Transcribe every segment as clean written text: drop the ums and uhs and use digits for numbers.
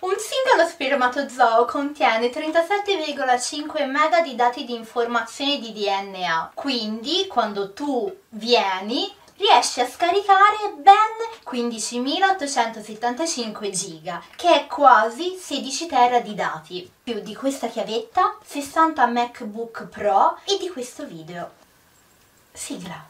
Un singolo spermatozoo contiene 37,5 mega di dati di informazione di DNA, quindi quando tu vieni riesci a scaricare ben 15.875 giga, che è quasi 16 tera di dati, più di questa chiavetta, 60 MacBook Pro e di questo video. Sigla.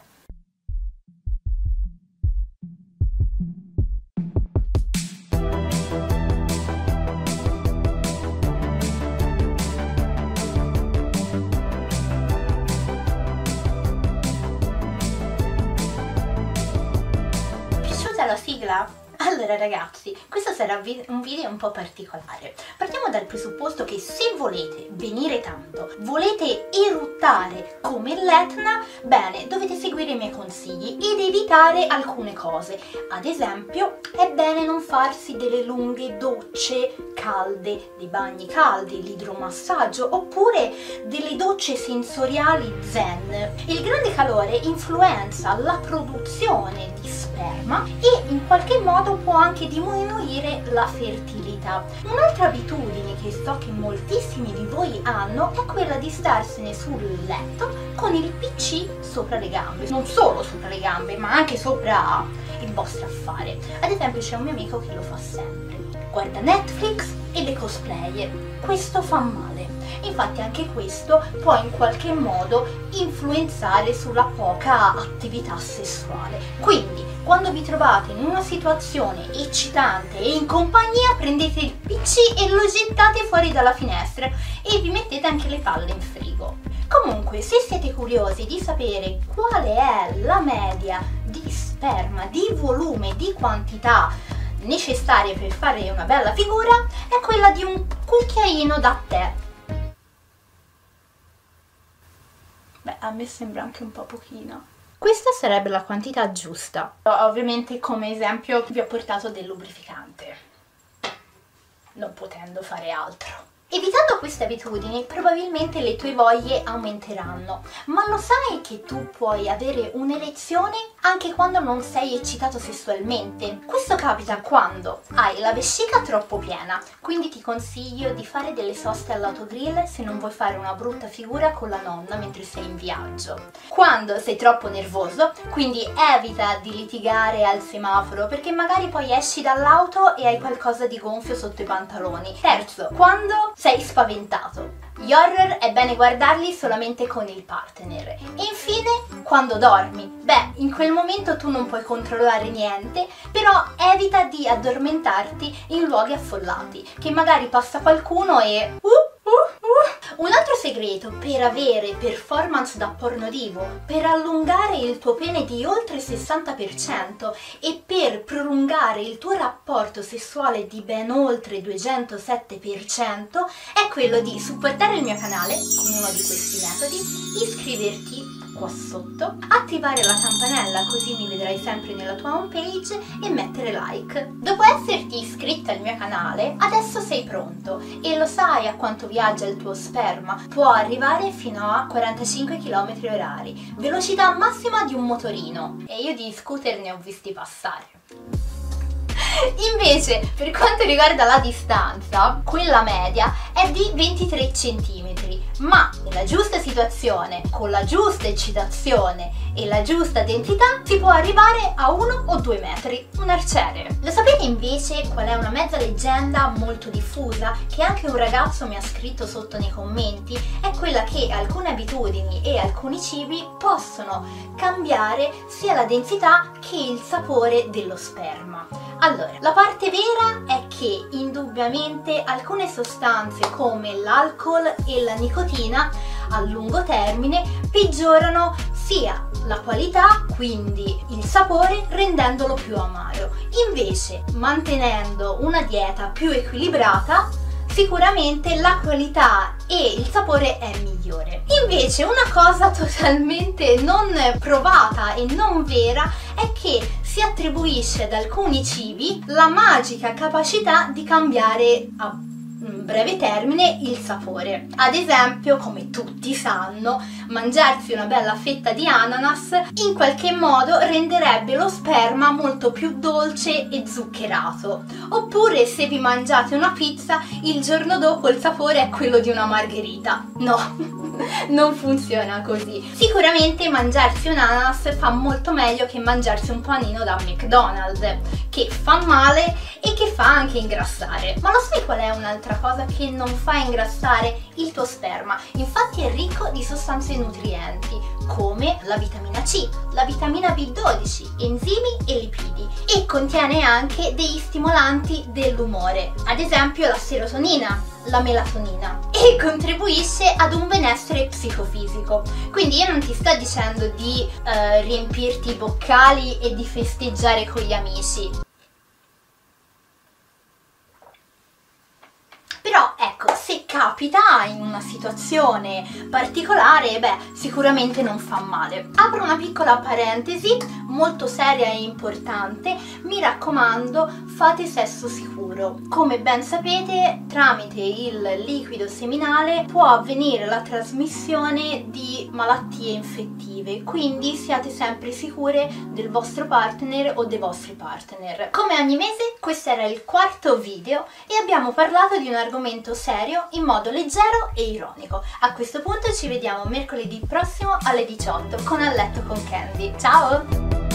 La sigla? Allora ragazzi, questo sarà un video un po' particolare. Partiamo dal presupposto che se volete venire tanto, volete eruttare come l'Etna, bene, dovete seguire i miei consigli ed evitare alcune cose. Ad esempio, è bene non farsi delle lunghe docce calde, dei bagni caldi, l'idromassaggio oppure delle docce sensoriali zen. Il grande calore influenza la produzione di sperma e in qualche modo può anche diminuire la fertilità. Un'altra abitudine che so che moltissimi di voi hanno è quella di starsene sul letto con il PC sopra le gambe, non solo sopra le gambe ma anche sopra il vostro affare. Ad esempio c'è un mio amico che lo fa sempre, guarda Netflix e le cosplayer, questo fa male. Infatti anche questo può in qualche modo influenzare sulla poca attività sessuale. Quindi quando vi trovate in una situazione eccitante e in compagnia, prendete il PC e lo gettate fuori dalla finestra e vi mettete anche le palle in frigo. Comunque, se siete curiosi di sapere quale è la media di sperma, di volume, di quantità necessarie per fare una bella figura, è quella di un cucchiaino da tè. Beh, a me sembra anche un po' pochino. Questa sarebbe la quantità giusta. Ovviamente come esempio vi ho portato del lubrificante, non potendo fare altro. Evitando queste abitudini probabilmente le tue voglie aumenteranno, ma lo sai che tu puoi avere un'erezione anche quando non sei eccitato sessualmente? Questo capita quando hai la vescica troppo piena, quindi ti consiglio di fare delle soste all'autogrill se non vuoi fare una brutta figura con la nonna mentre sei in viaggio. Quando sei troppo nervoso, quindi evita di litigare al semaforo perché magari poi esci dall'auto e hai qualcosa di gonfio sotto i pantaloni. Terzo, quando sei spaventato. Gli horror è bene guardarli solamente con il partner. E infine, quando dormi. Beh, in quel momento tu non puoi controllare niente, però evita di addormentarti in luoghi affollati, che magari passa qualcuno e... Un altro segreto per avere performance da pornodivo, per allungare il tuo pene di oltre il 60% e per prolungare il tuo rapporto sessuale di ben oltre 207% è quello di supportare il mio canale con uno di questi metodi, iscriverti qua sotto, attivare la campanella così mi vedrai sempre nella tua homepage e mettere like. Dopo esserti iscritta al mio canale, adesso sei pronto e lo sai a quanto viaggia il tuo sperma? Può arrivare fino a 45 km/h, velocità massima di un motorino, e io di scooter ne ho visti passare. Invece, per quanto riguarda la distanza, quella media è di 23 cm, ma nella giusta situazione, con la giusta eccitazione e la giusta densità, si può arrivare a 1 o 2 metri, un arciere. Lo sapete invece qual è una mezza leggenda molto diffusa, che anche un ragazzo mi ha scritto sotto nei commenti? È quella che alcune abitudini e alcuni cibi possono cambiare sia la densità che il sapore dello sperma. Allora, la parte vera è che indubbiamente alcune sostanze come l'alcol e la nicotina a lungo termine peggiorano sia la qualità, quindi il sapore, rendendolo più amaro. Invece, mantenendo una dieta più equilibrata, sicuramente la qualità e il sapore è migliore. Invece una cosa totalmente non provata e non vera è che si attribuisce ad alcuni cibi la magica capacità di cambiare a breve termine il sapore. Ad esempio, come tutti sanno, mangiarsi una bella fetta di ananas in qualche modo renderebbe lo sperma molto più dolce e zuccherato. Oppure se vi mangiate una pizza, il giorno dopo il sapore è quello di una margherita. No, non funziona così. Sicuramente mangiarsi un ananas fa molto meglio che mangiarsi un panino da McDonald's, che fa male e che fa anche ingrassare. Ma lo sai qual è un'altra cosa che non fa ingrassare? Il tuo sperma. Infatti è ricco di sostanze nutrienti come la vitamina C, la vitamina B12, enzimi e lipidi, e contiene anche degli stimolanti dell'umore, ad esempio la serotonina, la melatonina, e contribuisce ad un benessere psicofisico. Quindi io non ti sto dicendo di riempirti i boccali e di festeggiare con gli amici, però ecco, se capita in una situazione particolare, beh, sicuramente non fa male. Apro una piccola parentesi molto seria e importante: mi raccomando, fate sesso sicuro. Come ben sapete, tramite il liquido seminale può avvenire la trasmissione di malattie infettive, quindi siate sempre sicure del vostro partner o dei vostri partner. Come ogni mese, questo era il quarto video e abbiamo parlato di un argomento serio in modo leggero e ironico. A questo punto ci vediamo mercoledì prossimo alle 18 con A Letto con Candy. Ciao!